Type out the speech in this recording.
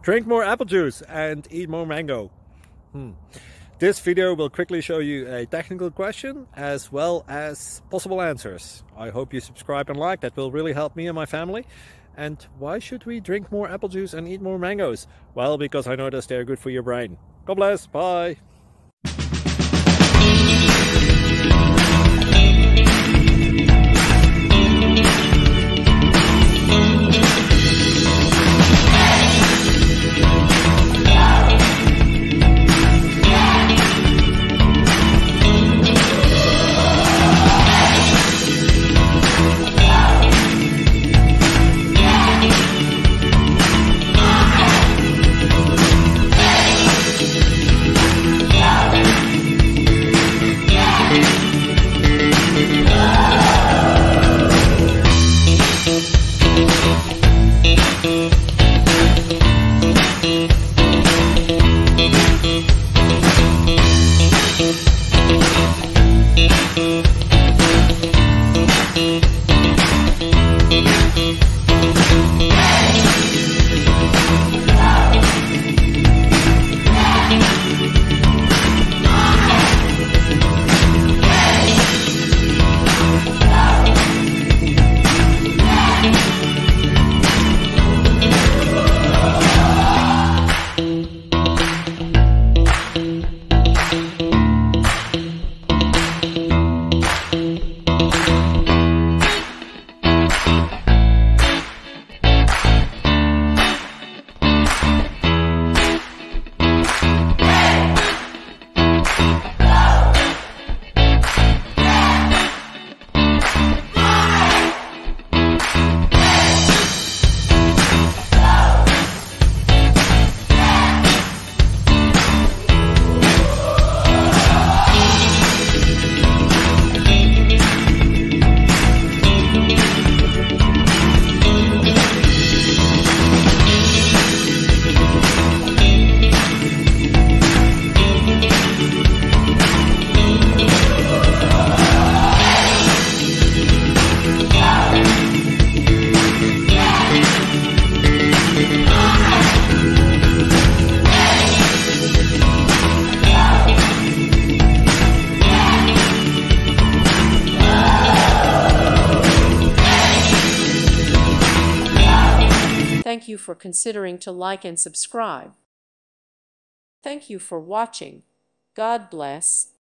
Drink more apple juice and eat more mango. This video will quickly show you a technical question as well as possible answers. I hope you subscribe and like, that will really help me and my family. And why should we drink more apple juice and eat more mangoes? Well, because I noticed they're good for your brain. God bless, bye! Thank you for considering to like and subscribe. Thank you for watching. God bless.